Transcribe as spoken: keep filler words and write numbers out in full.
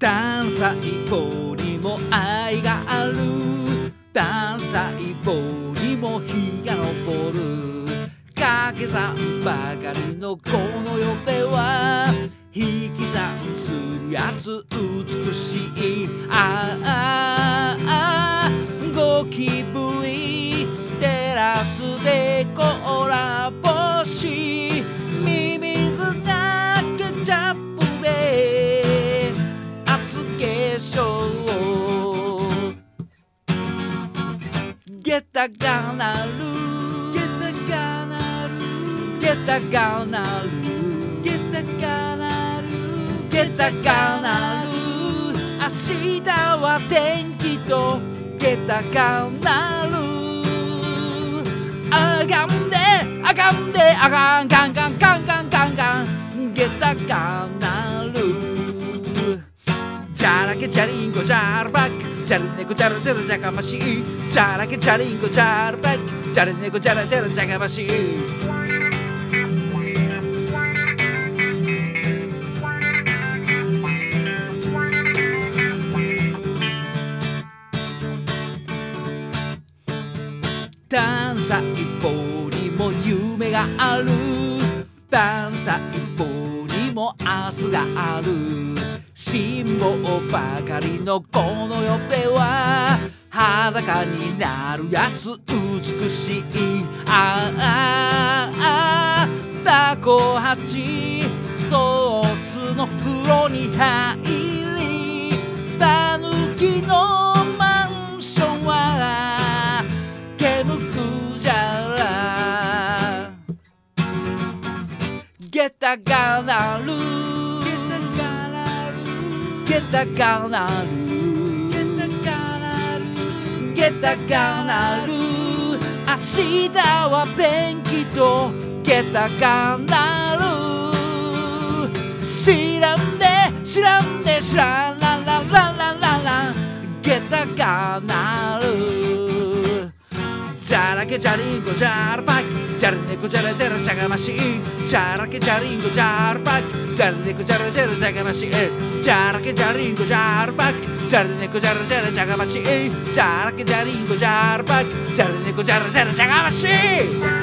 単細胞にも愛がある、単細胞にも日が昇る、掛け算ばかりのこの世では引き算するやつ美しい。ああああゴキブリテラスでコラボし、ミミズがケチャップで厚化粧、ゲタが鳴るゲタが鳴るゲタが鳴るゲタが鳴るゲタが鳴る、明日は天気とゲタが鳴る、あがんであがんであがんガンガンガンガンガンガンゲタが鳴る、じゃらけじゃりんこじゃるばっじゃるねこじゃらじゃらじゃがましい、じゃらけじゃりんこじゃるばっじゃるねこじゃらじゃらじゃがましい。単細胞にも夢がある、単細胞にも明日がある、辛抱ばかりのこの世では裸になるやつ美しい。ああああタコハチソースの袋に入り、タヌキのマンションは煙くじゃら、ゲタが鳴るゲタが鳴るゲタが鳴る、明日は天気とゲタが鳴る、知らんで知らんで知らんららららららゲタが鳴る、じゃらけじゃりんこじゃるばいじゃるねこじゃらじゃらじゃがましい、じゃらけじゃりんこじゃるばいじゃるねこじゃらじゃらじゃがましい、じゃらけじゃりんこじゃるばいじゃるねこじゃらじゃらじゃがましい、じゃらけじゃりんこじゃるばいじゃるねこじゃらじゃらじゃがましい。